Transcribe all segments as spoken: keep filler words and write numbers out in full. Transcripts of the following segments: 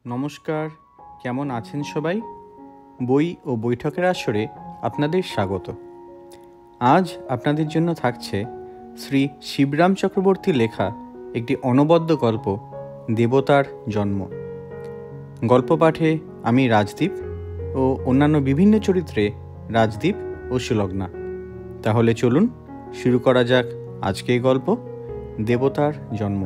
নমস্কার, কেমন আছেন সবাই? বই ও বৈঠকের আসরে আপনাদের স্বাগত। আজ আপনাদের জন্য থাকছে শ্রী শিবরাম চক্রবর্তী লেখা একটি অনবদ্য গল্প, দেবতার জন্ম। গল্প পাঠে আমি রাজদীপ ও অন্যান্য বিভিন্ন চরিত্রে রাজদীপ ও সুলগ্না। তাহলে চলুন শুরু করা যাক আজকের গল্প, দেবতার জন্ম।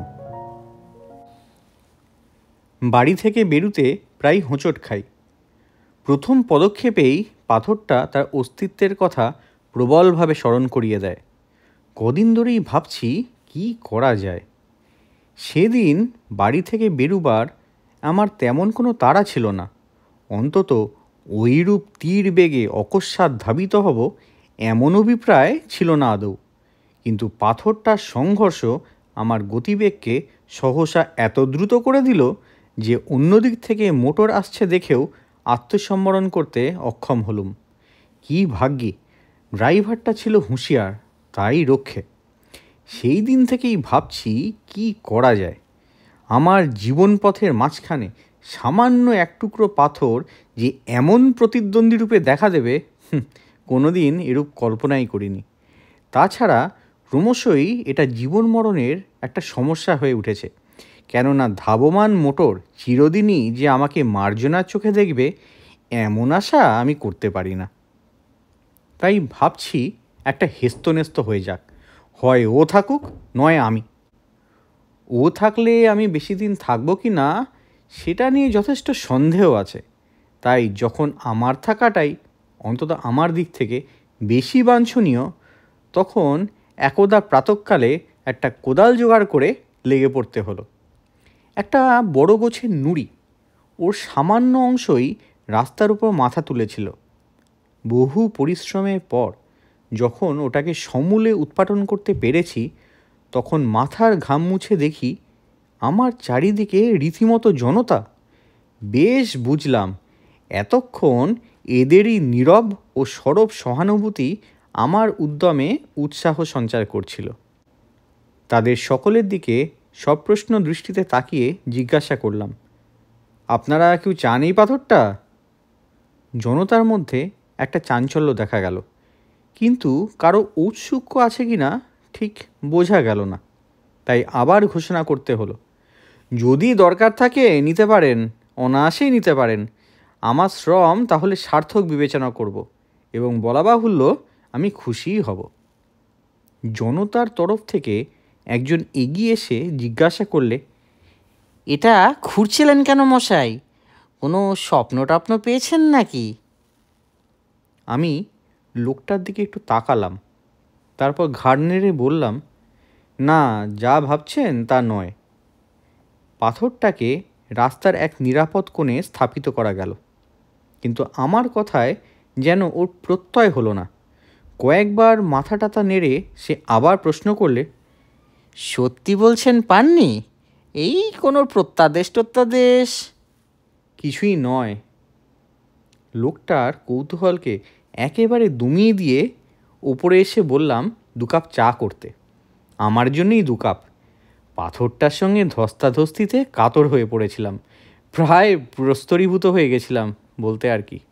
বাড়ি থেকে বেরুতে প্রায় হোঁচট খাই। প্রথম পদক্ষেপেই পাথরটা তার অস্তিত্বের কথা প্রবলভাবে স্মরণ করিয়ে দেয়। কদিন ধরেই ভাবছি কি করা যায়। সেদিন বাড়ি থেকে বেরুবার আমার তেমন কোনো তাড়া ছিল না। অন্তত ওইরূপ তীর বেগে অকস্মাৎ ধাবিত হব এমন অভিপ্রায় ছিল না আদৌ। কিন্তু পাথরটার সংঘর্ষ আমার গতিবেগকে সহসা এত দ্রুত করে দিল যে অন্যদিক থেকে মোটর আসছে দেখেও আত্মসম্বরণ করতে অক্ষম হলুম। কি ভাগ্যি ড্রাইভারটা ছিল হুঁশিয়ার, তাই রক্ষে। সেই দিন থেকেই ভাবছি কি করা যায়। আমার জীবনপথের মাঝখানে সামান্য এক টুকরো পাথর যে এমন প্রতিদ্বন্দ্বী রূপে দেখা দেবে, কোনো দিন এরূপ কল্পনাই করিনি। তাছাড়া ক্রমশই এটা জীবন মরণের একটা সমস্যা হয়ে উঠেছে। কেননা ধাবমান মোটর চিরদিনই যে আমাকে মার্জনার চোখে দেখবে এমন আশা আমি করতে পারি না। তাই ভাবছি একটা হেস্তনেস্ত হয়ে যাক, হয় ও থাকুক নয় আমি। ও থাকলে আমি বেশি দিন থাকবো কি না সেটা নিয়ে যথেষ্ট সন্দেহ আছে। তাই যখন আমার থাকাটাই অন্তত আমার দিক থেকে বেশি বাঞ্ছনীয়, তখন একদা প্রাতঃকালে একটা কোদাল জোগাড় করে লেগে পড়তে হলো। একটা বড় গোছের নুড়ি, ওর সামান্য অংশই রাস্তার উপর মাথা তুলেছিল। বহু পরিশ্রমের পর যখন ওটাকে সমূলে উৎপাটন করতে পেরেছি, তখন মাথার ঘাম মুছে দেখি আমার চারিদিকে রীতিমতো জনতা। বেশ বুঝলাম এতক্ষণ এদেরই নীরব ও সরব সহানুভূতি আমার উদ্যমে উৎসাহ সঞ্চার করছিল। তাদের সকলের দিকে সপ্রশ্ন দৃষ্টিতে তাকিয়ে জিজ্ঞাসা করলাম, আপনারা কেউ চান এই পাথরটা? জনতার মধ্যে একটা চাঞ্চল্য দেখা গেল, কিন্তু কারো ঔৎসুক্য আছে কি না ঠিক বোঝা গেল না। তাই আবার ঘোষণা করতে হলো, যদি দরকার থাকে নিতে পারেন, অনায়াসেই নিতে পারেন। আমার শ্রম তাহলে সার্থক বিবেচনা করব এবং বলা বাহুল্য আমি খুশিই হব। জনতার তরফ থেকে একজন এগিয়ে এসে জিজ্ঞাসা করলে, এটা খুঁড়ছিলেন কেন মশাই? কোনো স্বপ্ন টপ্ন পেয়েছেন নাকি? আমি লোকটার দিকে একটু তাকালাম, তারপর ঘাড় নেড়ে বললাম, না, যা ভাবছেন তা নয়। পাথরটাকে রাস্তার এক নিরাপদ কোণে স্থাপিত করা গেল, কিন্তু আমার কথায় যেন ওর প্রত্যয় হলো না। কয়েকবার মাথা টাথা নেড়ে সে আবার প্রশ্ন করলে, সত্যি বলছেন পাননি? এই কোনো প্রত্যাদেশ টত্যাদেশ? কিছুই নয়। লোকটার কৌতূহলকে একেবারে দমিয়ে দিয়ে ওপরে এসে বললাম দু কাপ চা করতে। আমার জন্যই দু কাপ। পাথরটার সঙ্গে ধস্তাধস্তিতে কাতর হয়ে পড়েছিলাম, প্রায় প্রস্তরীভূত হয়ে গেছিলাম বলতে আর কি।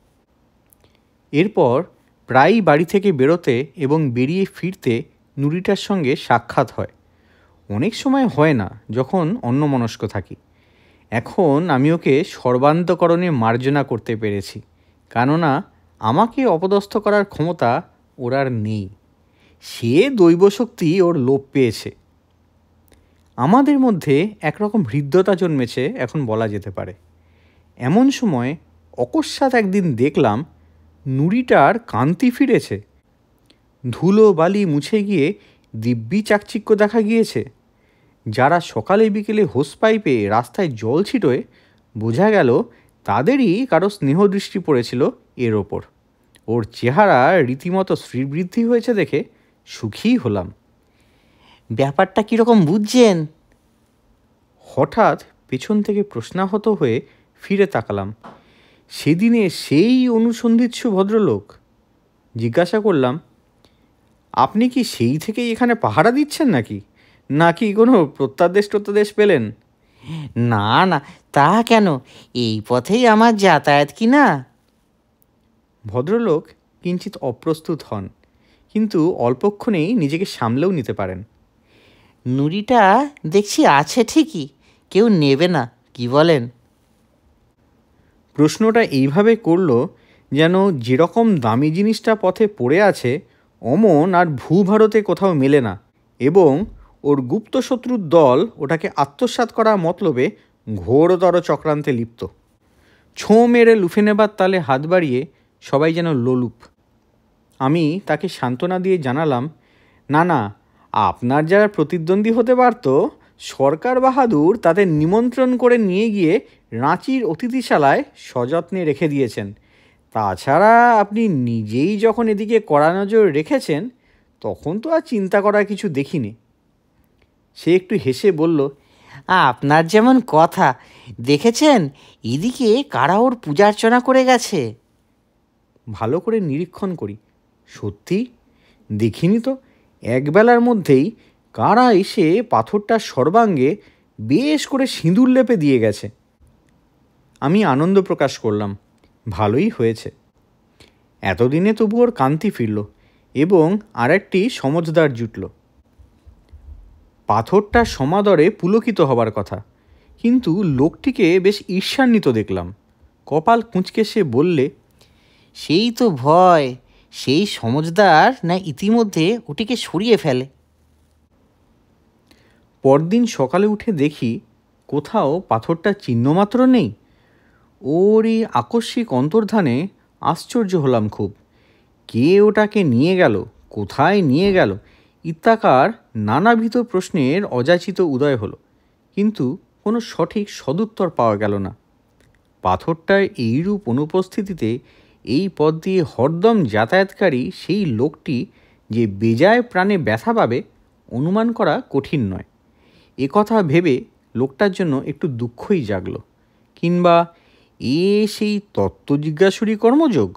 এরপর প্রায়ই বাড়ি থেকে বেরোতে এবং বেরিয়ে ফিরতে নুড়িটার সঙ্গে সাক্ষাৎ হয়। অনেক সময় হয় না যখন অন্যমনস্ক থাকি। এখন আমি ওকে সর্বান্তকরণে মার্জনা করতে পেরেছি, কেননা আমাকে অপদস্থ করার ক্ষমতা ওর আর নেই। সে দৈবশক্তি ওর লোপ পেয়েছে। আমাদের মধ্যে একরকম হৃদ্যতা জন্মেছে এখন বলা যেতে পারে। এমন সময় অকস্মাৎ একদিন দেখলাম নুড়িটার কান্তি ফিরেছে। ধুলো বালি মুছে গিয়ে দিব্যি চাকচিক্য দেখা গিয়েছে। যারা সকালে বিকেলে হোস পাইপে রাস্তায় জল ছিটোয়, বোঝা গেল তাদেরই কারো স্নেহদৃষ্টি পড়েছিল এর ওপর। ওর চেহারা রীতিমতো শ্রীবৃদ্ধি হয়েছে দেখে সুখী হলাম। ব্যাপারটা কীরকম বুঝছেন? হঠাৎ পেছন থেকে প্রশ্নাহত হয়ে ফিরে তাকালাম। সেদিনে সেই অনুসন্ধিৎসু ভদ্রলোক। জিজ্ঞাসা করলাম, আপনি কি সেই থেকেই এখানে পাহারা দিচ্ছেন নাকি নাকি কোনো প্রত্যাদেশ টত্যাদেশ পেলেন? না না, তা কেন, এই পথেই আমার যাতায়াত কি না। ভদ্রলোক কিঞ্চিত অপ্রস্তুত হন, কিন্তু অল্পক্ষণেই নিজেকে সামলেও নিতে পারেন। নুড়িটা দেখছি আছে ঠিকই, কেউ নেবে না, কি বলেন? প্রশ্নটা এইভাবে করল যেন যেরকম দামি জিনিসটা পথে পড়ে আছে অমন আর ভূভারতে কোথাও মেলে না, এবং ওর গুপ্ত শত্রুর দল ওটাকে আত্মসাৎ করার মতলবে ঘোরতর চক্রান্তে লিপ্ত। ছোঁ মেরে লুফে নেবার তালে হাত বাড়িয়ে সবাই যেন লোলুপ। আমি তাকে সান্ত্বনা দিয়ে জানালাম, না না, আপনার যারা প্রতিদ্বন্দ্বী হতে পারত সরকার বাহাদুর তাদের নিমন্ত্রণ করে নিয়ে গিয়ে রাঁচির অতিথিশালায় সযত্নে রেখে দিয়েছেন। তাছাড়া আপনি নিজেই যখন এদিকে কড়া নজর রেখেছেন তখন তো আর চিন্তা করার কিছু দেখিনি। সে একটু হেসে বলল, আপনার যেমন কথা, দেখেছেন এদিকে কারা ওর পূজা অর্চনা করে গেছে। ভালো করে নিরীক্ষণ করি, সত্যি দেখিনি তো। একবেলার মধ্যেই কারা এসে পাথরটার সর্বাঙ্গে বেশ করে সিঁদুর লেপে দিয়ে গেছে। আমি আনন্দ প্রকাশ করলাম, ভালোই হয়েছে। এতদিনে তবু ওর কান্তি ফিরল এবং আর একটি সমজদার জুটল। পাথরটার সমাদরে পুলকিত হবার কথা, কিন্তু লোকটিকে বেশ ঈর্ষান্বিত দেখলাম। কপাল কুঁচকে সে বললে, সেই তো ভয়, সেই সমজদার না ইতিমধ্যে ওটিকে সরিয়ে ফেলে। পরদিন সকালে উঠে দেখি কোথাও পাথরটার চিহ্নমাত্র নেই। ওর এই আকস্মিক অন্তর্ধানে আশ্চর্য হলাম খুব। কে ওটাকে নিয়ে গেল, কোথায় নিয়ে গেল ইত্যাকার নানাবিধ প্রশ্নের অযাচিত উদয় হলো, কিন্তু কোনো সঠিক সদুত্তর পাওয়া গেল না। পাথরটার এইরূপ অনুপস্থিতিতে এই পথ দিয়ে হরদম যাতায়াতকারী সেই লোকটি যে বেজায় প্রাণে ব্যথা পাবে অনুমান করা কঠিন নয়। এ কথা ভেবে লোকটার জন্য একটু দুঃখই জাগল, কিংবা এ সেই তত্ত্ব জিজ্ঞাসুরই কর্মযোগ।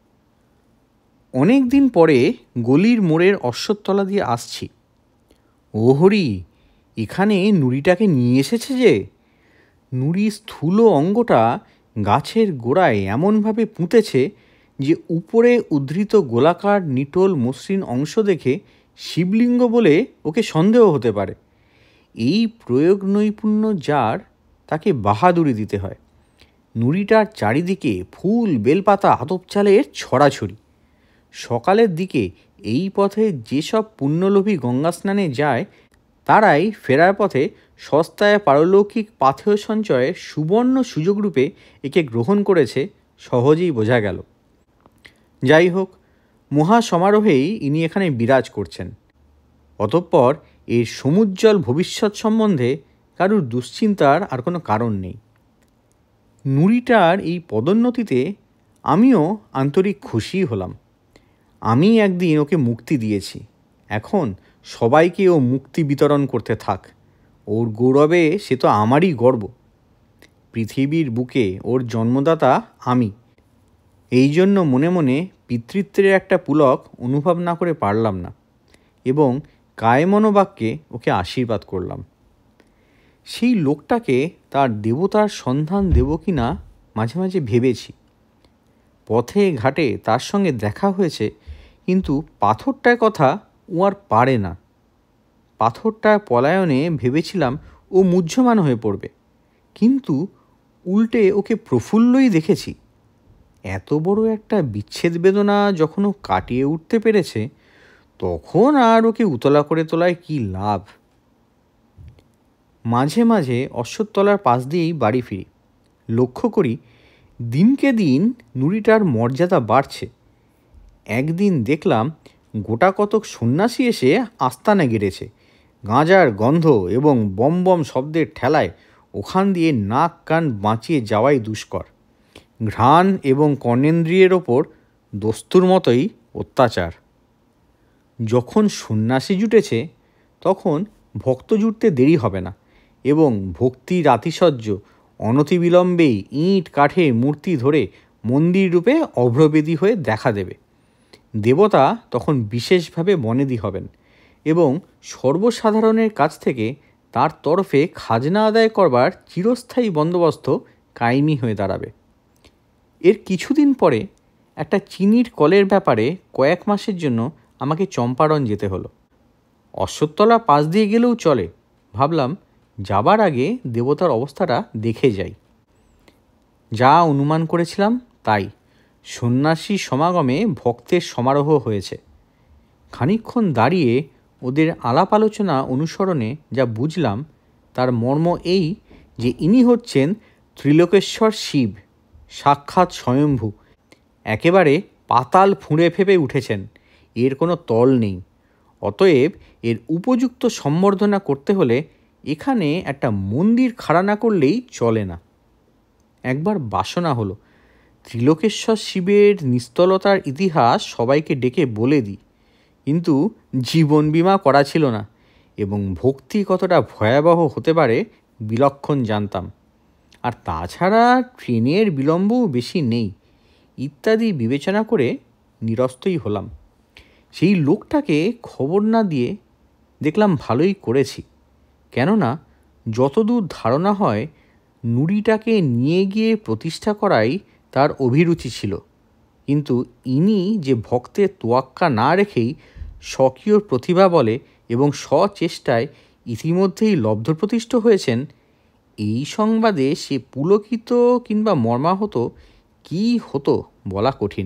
অনেক দিন পরে গলির মোড়ের অশ্বত্থতলা দিয়ে আসছি। ও হরি, এখানে নুড়িটাকে নিয়ে এসেছে যে। নুড়ি স্থূল অঙ্গটা গাছের গোড়ায় এমনভাবে পুঁতেছে যে উপরে উদ্ধৃত গোলাকার নিটোল মসৃণ অংশ দেখে শিবলিঙ্গ বলে ওকে সন্দেহ হতে পারে। এই প্রয়োগ নৈপুণ্য যার, তাকে বাহাদুরি দিতে হয়। নুড়িটার চারিদিকে ফুল বেলপাতা আতপ চালের ছড়াছড়ি। সকালের দিকে এই পথে যেসব পুণ্যলোভী গঙ্গা স্নানে যায় তারাই ফেরার পথে সস্তায় পারলৌকিক পাথেয় সঞ্চয়ের সুবর্ণ সুযোগরূপে একে গ্রহণ করেছে সহজেই বোঝা গেল। যাই হোক, মহা সমারোহেই ইনি এখানে বিরাজ করছেন। অতঃপর এর সমুজ্জ্বল ভবিষ্যৎ সম্বন্ধে কারুর দুশ্চিন্তার আর কোনো কারণ নেই। নুড়িটার এই পদোন্নতিতে আমিও আন্তরিক খুশি হলাম। আমি একদিন ওকে মুক্তি দিয়েছি, এখন সবাইকে ও মুক্তি বিতরণ করতে থাক। ওর গৌরবে সে তো আমারই গর্ব। পৃথিবীর বুকে ওর জন্মদাতা আমি, এই জন্য মনে মনে পিতৃত্বের একটা পুলক অনুভব না করে পারলাম না, এবং কায় মনোবাক্যে ওকে আশীর্বাদ করলাম। সেই লোকটাকে তার দেবতার সন্ধান দেব কি না মাঝে মাঝে ভেবেছি। পথে ঘাটে তার সঙ্গে দেখা হয়েছে, কিন্তু পাথরটার কথা ও আর পারে না। পাথরটার পলায়নে ভেবেছিলাম ও মুহ্যমান হয়ে পড়বে, কিন্তু উল্টে ওকে প্রফুল্লই দেখেছি। এত বড় একটা বিচ্ছেদ বেদনা যখন ও কাটিয়ে উঠতে পেরেছে, তখন আর ওকে উতলা করে তোলায় কি লাভ। মাঝে মাঝে অশ্বত্থতলার পাশ দিয়েই বাড়ি ফিরি। লক্ষ্য করি দিনকে দিন নুড়িটার মর্যাদা বাড়ছে। একদিন দেখলাম গোটা কতক সন্ন্যাসী এসে আস্তানে গেড়েছে। গাঁজার গন্ধ এবং বম বম শব্দের ঠেলায় ওখান দিয়ে নাক কান বাঁচিয়ে যাওয়াই দুষ্কর। ঘ্রাণ এবং কর্ণেন্দ্রিয়ের ওপর দস্তুর মতোই অত্যাচার। যখন সন্ন্যাসী জুটেছে তখন ভক্ত জুটতে দেরি হবে না, এবং ভক্তির আতিশয্য অনতিবিলম্বেই ইঁট কাঠের মূর্তি ধরে মন্দির রূপে অভ্রবেদী হয়ে দেখা দেবে। দেবতা তখন বিশেষভাবে বনেদি হবেন, এবং সর্বসাধারণের কাছ থেকে তার তরফে খাজনা আদায় করবার চিরস্থায়ী বন্দোবস্ত কায়েমি হয়ে দাঁড়াবে। এর কিছুদিন পরে একটা চিনির কলের ব্যাপারে কয়েক মাসের জন্য আমাকে চম্পারণ যেতে হলো। অশ্বত্থতলা পাশ দিয়ে গেলেও চলে, ভাবলাম যাবার আগে দেবতার অবস্থাটা দেখে যাই। যা অনুমান করেছিলাম তাই, সন্ন্যাসী সমাগমে ভক্তের সমারোহ হয়েছে। খানিকক্ষণ দাঁড়িয়ে ওদের আলাপ আলোচনা অনুসরণে যা বুঝলাম তার মর্ম এই যে ইনি হচ্ছেন ত্রিলোকেশ্বর শিব, সাক্ষাৎ স্বয়ম্ভু, একেবারে পাতাল ফুঁড়ে ফেপে উঠেছেন, এর কোনো তল নেই। অতএব এর উপযুক্ত সম্বর্ধনা করতে হলে এখানে একটা মন্দির খাড়া না করলেই চলে না। একবার বাসনা হলো ত্রিলোকেশ্বর শিবের নিস্তলতার ইতিহাস সবাইকে ডেকে বলে দিই, কিন্তু জীবন বিমা করা ছিল না এবং ভক্তি কতটা ভয়াবহ হতে পারে বিলক্ষণ জানতাম। আর তাছাড়া ট্রেনের বিলম্বও বেশি নেই ইত্যাদি বিবেচনা করে নিরস্তই হলাম। সেই লোকটাকে খবর না দিয়ে দেখলাম ভালোই করেছি, কেননা যতদূর ধারণা হয় নুড়িটাকে নিয়ে গিয়ে প্রতিষ্ঠা করাই তার অভিরুচি ছিল। কিন্তু ইনি যে ভক্তের তোয়াক্কা না রেখেই স্বকীয় প্রতিভা বলে এবং স্বচেষ্টায় ইতিমধ্যেই লব্ধপ্রতিষ্ঠ হয়েছেন, এই সংবাদে সে পুলকিত কিংবা মর্মাহত কী হতো বলা কঠিন।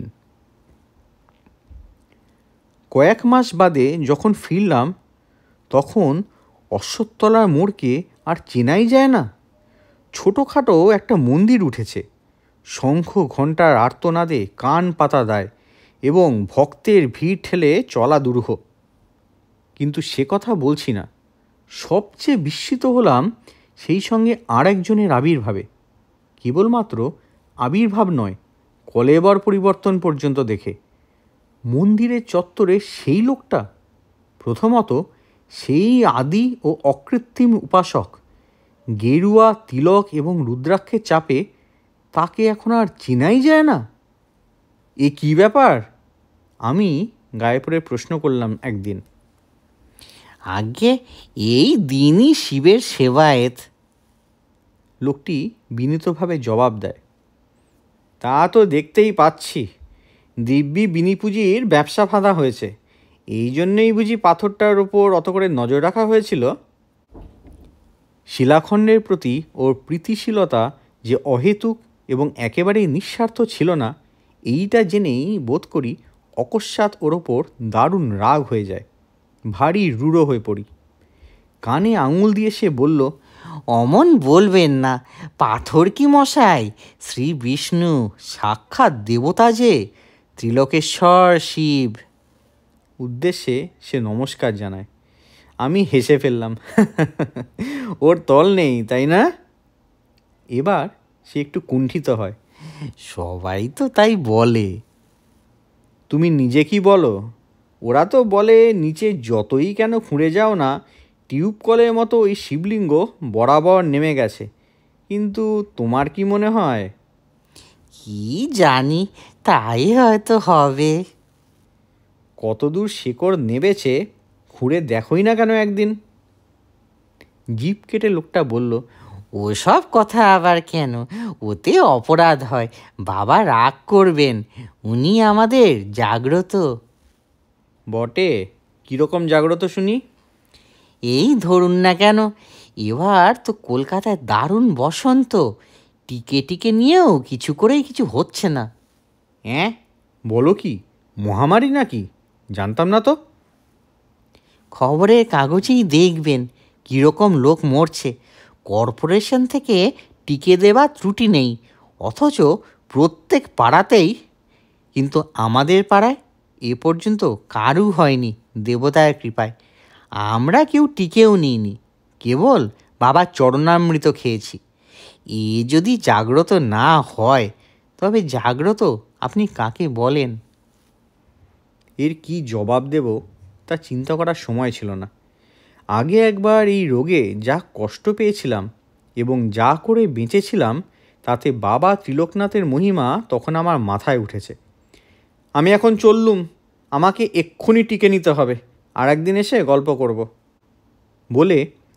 কয়েক মাস বাদে যখন ফিরলাম তখন অশ্বত্থতলার মোড়কে আর চেনাই যায় না। ছোটোখাটো একটা মন্দির উঠেছে, শঙ্খ ঘণ্টার আর্তনাদে কান পাতা দেয় এবং ভক্তের ভিড় ঠেলে চলা দুরূহ। কিন্তু সে কথা বলছি না, সবচেয়ে বিস্মিত হলাম সেই সঙ্গে আর একজনের আবির্ভাবে। কেবলমাত্র আবির্ভাব নয়, কলেবর পরিবর্তন পর্যন্ত দেখে। মন্দিরের চত্বরে সেই লোকটা, প্রথমত সেই আদি ও অকৃত্রিম উপাসক, গেরুয়া তিলক এবং রুদ্রাক্ষের চাপে তাকে এখন আর চেনাই যায় না। এ কী ব্যাপার? আমি গায়ে পড়ে প্রশ্ন করলাম একদিন। আগে এই দিনই শিবের সেবায়েত, লোকটি বিনীতভাবে জবাব দেয়। তা তো দেখতেই পাচ্ছি, দিব্যি বিনি পুঁজির ব্যবসা ফাঁদা হয়েছে, এই জন্যেই বুঝি পাথরটার ওপর অত করে নজর রাখা হয়েছিল। শিলাখণ্ডের প্রতি ওর প্রীতিশীলতা যে অহেতুক এবং একেবারেই নিঃস্বার্থ ছিল না, এইটা জেনেই বোধ করি অকস্মাৎ ওর ওপর দারুণ রাগ হয়ে যায়, ভারী রূঢ় হয়ে পড়ি। কানে আঙুল দিয়ে সে বলল, অমন বলবেন না, পাথর কি মশাই, শ্রী বিষ্ণু সাক্ষাৎ দেবতা যে, ত্রিলোকেশ্বর শিব। উদ্দেশ্যে সে নমস্কার জানায়। আমি হেসে ফেললাম, ওর তল নেই তাই না? এবার সে একটু কুণ্ঠিত হয়। সবাই তো তাই বলে। তুমি নিজে কি বলো? ওরা তো বলে নিচে যতই কেন খুঁড়ে যাও না, টিউব কলের মতো ওই শিবলিঙ্গ বরাবর নেমে গেছে। কিন্তু তোমার কি মনে হয়? কি জানি, তাই হয়তো হবে। কতদূর শিকড় নেবেছে খুঁড়ে দেখোই না কেন একদিন? জিভ কেটে লোকটা বলল, ওসব কথা আবার কেন, ওতে অপরাধ হয়, বাবা রাগ করবেন, উনি আমাদের জাগ্রত। বটে, কীরকম জাগ্রত শুনি? এই ধরুন না কেন, এবার তো কলকাতায় দারুণ বসন্ত, টিকে টিকে নিয়েও কিছু করেই কিছু হচ্ছে না। হ্যাঁ, বলো কি, মহামারী নাকি? জানতাম না তো। খবরের কাগজেই দেখবেন কীরকম লোক মরছে। কর্পোরেশন থেকে টিকে দেওয়া ত্রুটি নেই, অথচ প্রত্যেক পাড়াতেই। কিন্তু আমাদের পাড়ায় এ পর্যন্ত কারু হয়নি দেবতার কৃপায়। আমরা কেউ টিকেও নিইনি, কেবল বাবার চরণামৃত খেয়েছি। এ যদি জাগ্রত না হয়, তবে জাগ্রত আপনি কাকে বলেন? এর কি জবাব দেব তা চিন্তা করার সময় ছিল না। আগে একবার এই রোগে যা কষ্ট পেয়েছিলাম এবং যা করে বেঁচেছিলাম, তাতে বাবা ত্রিলোকনাথের মহিমা তখন আমার মাথায় উঠেছে। আমি এখন চললুম, আমাকে এক্ষুনি টিকে নিতে হবে, আর একদিন এসে গল্প করব বলে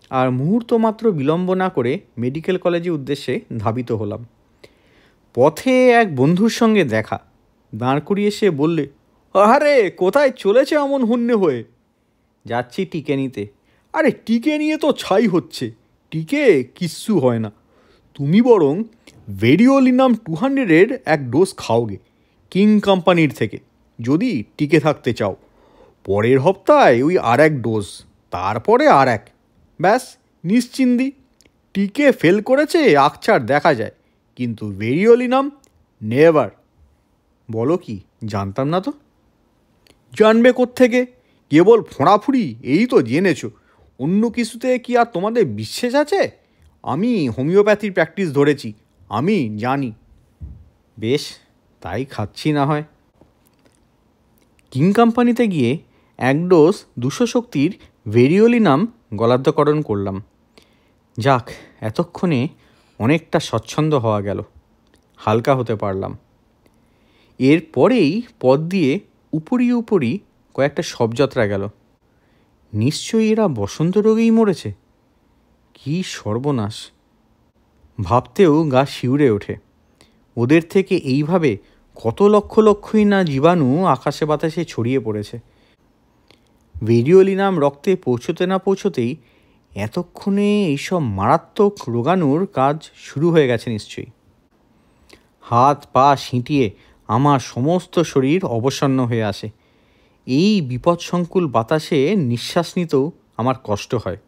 আর মুহূর্ত মাত্র বিলম্ব না করে মেডিকেল কলেজের উদ্দেশ্যে ধাবিত হলাম। পথে এক বন্ধুর সঙ্গে দেখা, দাঁড় করিয়ে সে বললে, আরে কোথায় চলেছে এমন হন্যে হয়ে? যাচ্ছি টিকে নিতে। আরে টিকে নিয়ে তো ছাই হচ্ছে, টিকে কিচ্ছু হয় না। তুমি বরং ভেরিওলিনাম টু হান্ড্রেডের এক ডোজ খাওগে কিং কোম্পানির থেকে, যদি টিকে থাকতে চাও। পরের হপ্তায় ওই আর এক ডোজ, তারপরে আর এক, ব্যাস নিশ্চিন্দি। টিকে ফেল করেছে আকছার দেখা যায়, কিন্তু ভেরিওলিনাম নেভার। বলো কি, জানতাম না তো। জানবে কোত্থেকে, কেবল ফোঁড়াফুড়ি এই তো জেনেছো। অন্য কিছুতে কি আর তোমাদের বিশ্বাস আছে? আমি হোমিওপ্যাথির প্র্যাকটিস ধরেছি, আমি জানি। বেশ, তাই খাচ্ছি না হয়। কিং কোম্পানিতে গিয়ে এক ডোজ দুশো শক্তির ভেরিওলিনাম গলাধ্যকরণ করলাম। যাক, এতক্ষণে অনেকটা স্বচ্ছন্দ হওয়া গেল, হালকা হতে পারলাম। এরপরেই পথ দিয়ে উপরি উপরি কয়েকটা শবযাত্রা গেল। নিশ্চয়ই এরা বসন্ত রোগেই মরেছে। কি সর্বনাশ! ভাবতেও গা শিউরে ওঠে। ওদের থেকে এইভাবে কত লক্ষ লক্ষই না জীবাণু আকাশে বাতাসে ছড়িয়ে পড়েছে। ভেরিওলিনাম রক্তে পৌঁছতে না পৌঁছতেই এতক্ষণে এইসব মারাত্মক রোগাণুর কাজ শুরু হয়ে গেছে নিশ্চয়ই। হাত পা সিঁটিয়ে আমার সমস্ত শরীর অবসন্ন হয়ে আসে। এই বিপদসংকুল বাতাসে নিঃশ্বাস নিতেও আমার কষ্ট হয়।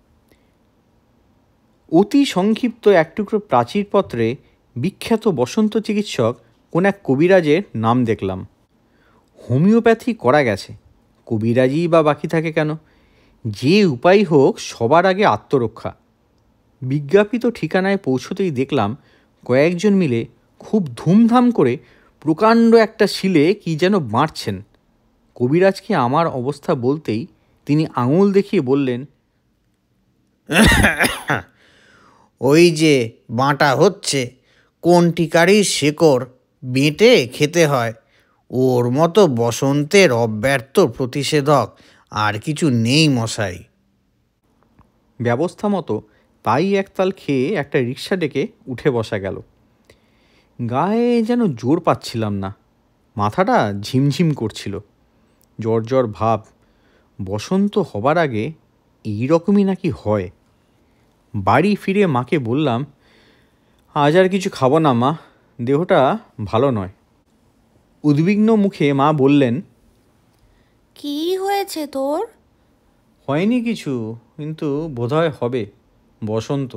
অতি সংক্ষিপ্ত এক টুকরো প্রাচীরপত্রে বিখ্যাত বসন্ত চিকিৎসক কোন এক কবিরাজের নাম দেখলাম। হোমিওপ্যাথি করা গেছে, কবিরাজি বা বাকি থাকে কেন? যে উপায় হোক সবার আগে আত্মরক্ষা। বিজ্ঞাপিত ঠিকানায় পৌঁছতেই দেখলাম কয়েকজন মিলে খুব ধুমধাম করে প্রকাণ্ড একটা শিলে কি যেন বাঁটছেন। কবিরাজকে আমার অবস্থা বলতেই তিনি আঙুল দেখিয়ে বললেন, ওই যে বাঁটা হচ্ছে, কোন টিকারই শেকড় বেঁটে খেতে হয়। ওর মতো বসন্তের অব্যর্থ প্রতিষেধক আর কিছু নেই মশাই। ব্যবস্থা মতো তাই একতাল খেয়ে একটা রিক্সা ডেকে উঠে বসা গেল। গায়ে যেন জোর পাচ্ছিলাম না, মাথাটা ঝিমঝিম করছিল, জ্বর জ্বর ভাব। বসন্ত হবার আগে এই রকমই নাকি হয়। বাড়ি ফিরে মাকে বললাম, আজ আর কিছু খাবো না মা, দেহটা ভালো নয়। উদ্বিগ্ন মুখে মা বললেন, কি হয়েছে তোর? হয়নি কিছু, কিন্তু বোধহয় হবে, বসন্ত।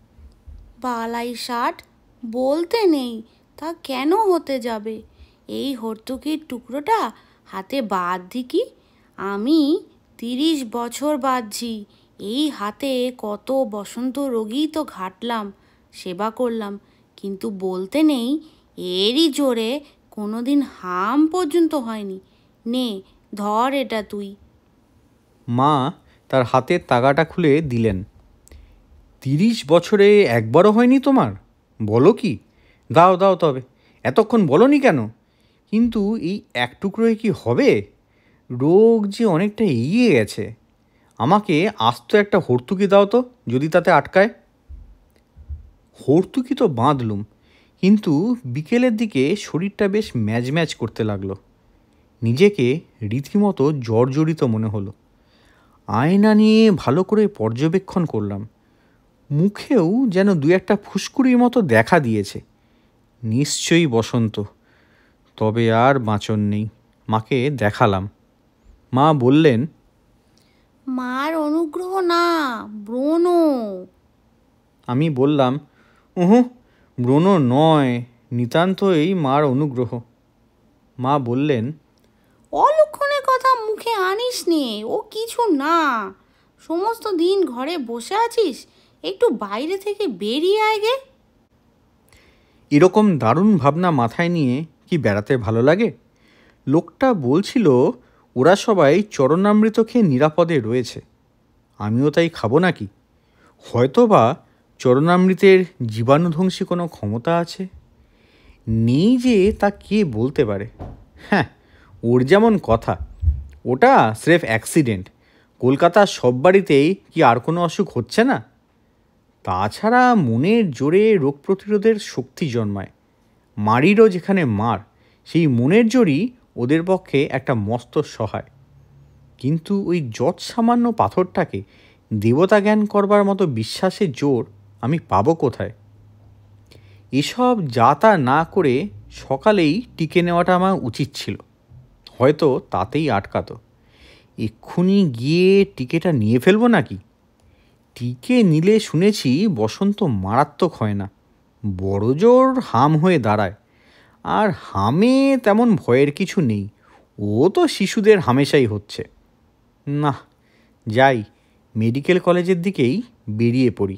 বালাই ষাট বলতে নেই, তা কেন হতে যাবে? এই হর্তুকির টুকরোটা হাতে বাঁধি কি? আমি তিরিশ বছর বাঁধছি। এই হাতে কত বসন্ত রোগী তো ঘাটলাম, সেবা করলাম, কিন্তু বলতে নেই এরই জোরে কোনো দিন হাম পর্যন্ত হয়নি। নে ধর এটা তুই। মা তার হাতের তাগাটা খুলে দিলেন। তিরিশ বছরে একবারও হয়নি তোমার? বলো কি? দাও দাও তবে, এতক্ষণ বলনি কেন? কিন্তু এই এক টুকরোয় কি হবে? রোগ যে অনেকটা এগিয়ে গেছে। আমাকে আস্ত একটা হর্তুকি দাও তো, যদি তাতে আটকায়। হর্তুকি তো বাঁধলুম, কিন্তু বিকেলের দিকে শরীরটা বেশ ম্যাজ ম্যাজ করতে লাগলো। নিজেকে রীতিমতো জর্জরিত মনে হলো। আয়না নিয়ে ভালো করে পর্যবেক্ষণ করলাম। মুখেও যেন দু একটা ফুসকুড়ির মতো দেখা দিয়েছে। নিশ্চয়ই বসন্ত। তবে আর বাঁচন নেই। মাকে দেখালাম। মা বললেন, মার অনুগ্রহ না, ব্রণ। আমি বললাম, উহু, ব্রণ নয়, নিতান্তই মার অনুগ্রহ। মা বললেন, অলক্ষণের কথা মুখে আনিস নে, ও কিছু না। সমস্ত দিন ঘরে বসে আছিস, একটু বাইরে থেকে বেরিয়ে আয় গে। এরকম দারুণ ভাবনা মাথায় নিয়ে কি বেড়াতে ভালো লাগে? লোকটা বলছিল ওরা সবাই চরণামৃত খেয়ে নিরাপদে রয়েছে, আমিও তাই খাবো নাকি? হয়তো বা চরণামৃতের জীবাণুধ্বংসী কোনো ক্ষমতা আছে। নেই যে তা কে বলতে পারে। হ্যাঁ, ওর যেমন কথা, ওটা স্রেফ অ্যাক্সিডেন্ট। কলকাতার সব বাড়িতেই কি আর কোনো অসুখ হচ্ছে না? তাছাড়া মনের জোরে রোগ প্রতিরোধের শক্তি জন্মায়। মারিরও যেখানে মার, সেই মনের জোরই ওদের পক্ষে একটা মস্ত সহায়। কিন্তু ওই যৎ সামান্য পাথরটাকে দেবতা জ্ঞান করবার মতো বিশ্বাসের জোর আমি পাবো কোথায়? এসব যা তা না করে সকালেই টিকে নেওয়াটা আমার উচিত ছিল, হয়তো তাতেই আটকাতো। এক্ষুনি গিয়ে টিকেটা নিয়ে ফেলবো নাকি? টিকে নিলে শুনেছি বসন্ত মারাত্মক হয় না, বড় জোর হাম হয়ে দাঁড়ায়। আর হামে তেমন ভয়ের কিছু নেই, ও তো শিশুদের হামেশাই হচ্ছে। না, যাই, মেডিকেল কলেজের দিকেই বেরিয়ে পড়ি।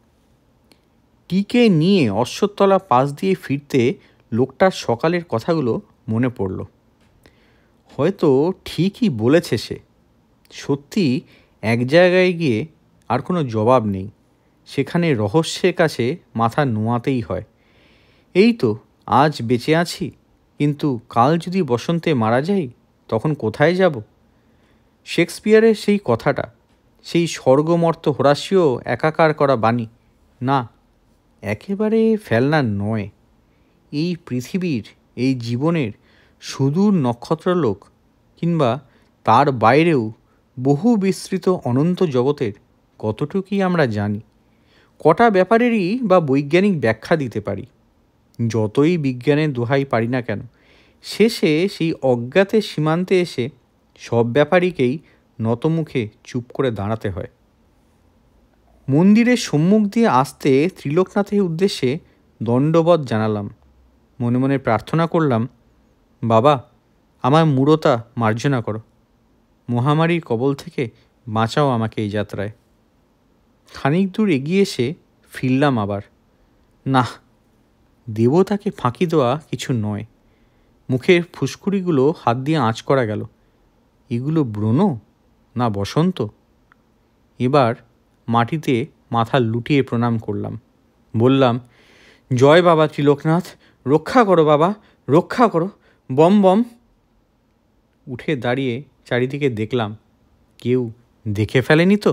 টিকে নিয়ে অশ্বত্থতলা পাশ দিয়ে ফিরতে লোকটার সকালের কথাগুলো মনে পড়ল। হয়তো ঠিকই বলেছে সে। সত্যি এক জায়গায় গিয়ে আর কোনো জবাব নেই, সেখানে রহস্যের কাছে মাথা নোয়াতেই হয়। এই তো আজ বেঁচে আছি, কিন্তু কাল যদি বসন্তে মারা যাই তখন কোথায় যাব? শেক্সপিয়ারের সেই কথাটা, সেই স্বর্গমর্ত হোরাসীয় একাকার করা বাণী, না, একেবারে ফেলনা নয়। এই পৃথিবীর, এই জীবনের সুদূর নক্ষত্রলোক কিংবা তার বাইরেও বহু বিস্তৃত অনন্ত জগতের কতটুকুই আমরা জানি, কটা ব্যাপারেরই বা বৈজ্ঞানিক ব্যাখ্যা দিতে পারি। যতই বিজ্ঞানের দোহাই পারি না কেন, শেষে সেই অজ্ঞাতের সীমান্তে এসে সব ব্যাপারীকেই নতমুখে চুপ করে দাঁড়াতে হয়। মন্দিরের সম্মুখ দিয়ে আসতে ত্রিলোকনাথের উদ্দেশ্যে দণ্ডবৎ জানালাম, মনে মনে প্রার্থনা করলাম, বাবা, আমার মূঢ়তা মার্জনা করো, মহামারীর কবল থেকে বাঁচাও আমাকে এই যাত্রায়। খানিক দূর এগিয়ে এসে ফিরলাম আবার। না, দেবতাকে ফাঁকি দেওয়া কিছু নয়। মুখের ফুসকুড়িগুলো হাত দিয়ে আঁচ করা গেল। এগুলো ব্রণ না বসন্ত? এবার মাটিতে মাথা লুটিয়ে প্রণাম করলাম, বললাম, জয় বাবা ত্রিলোকনাথ, রক্ষা করো বাবা, রক্ষা করো, বম বম। উঠে দাঁড়িয়ে চারিদিকে দেখলাম, কেউ দেখে ফেলেনি তো।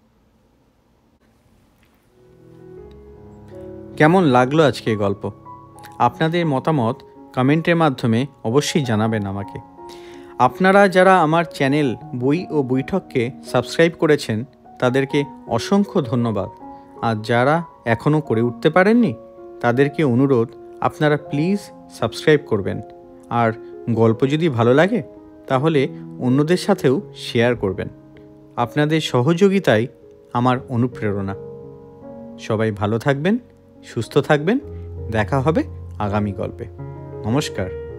কেমন লাগলো আজকে গল্প? আপনাদের মতামত কমেন্টের মাধ্যমে অবশ্যই জানাবেন আমাকে। আপনারা যারা আমার চ্যানেল বই ও বৈঠককে সাবস্ক্রাইব করেছেন তাদেরকে অসংখ্য ধন্যবাদ। আর যারা এখনও করে উঠতে পারেননি তাদেরকে অনুরোধ, আপনারা প্লিজ সাবস্ক্রাইব করবেন। আর গল্প যদি ভালো লাগে তাহলে অন্যদের সাথেও শেয়ার করবেন। আপনাদের সহযোগিতাই আমার অনুপ্রেরণা। সবাই ভালো থাকবেন, সুস্থ থাকবেন। দেখা হবে আগামী গল্পে। নমস্কার।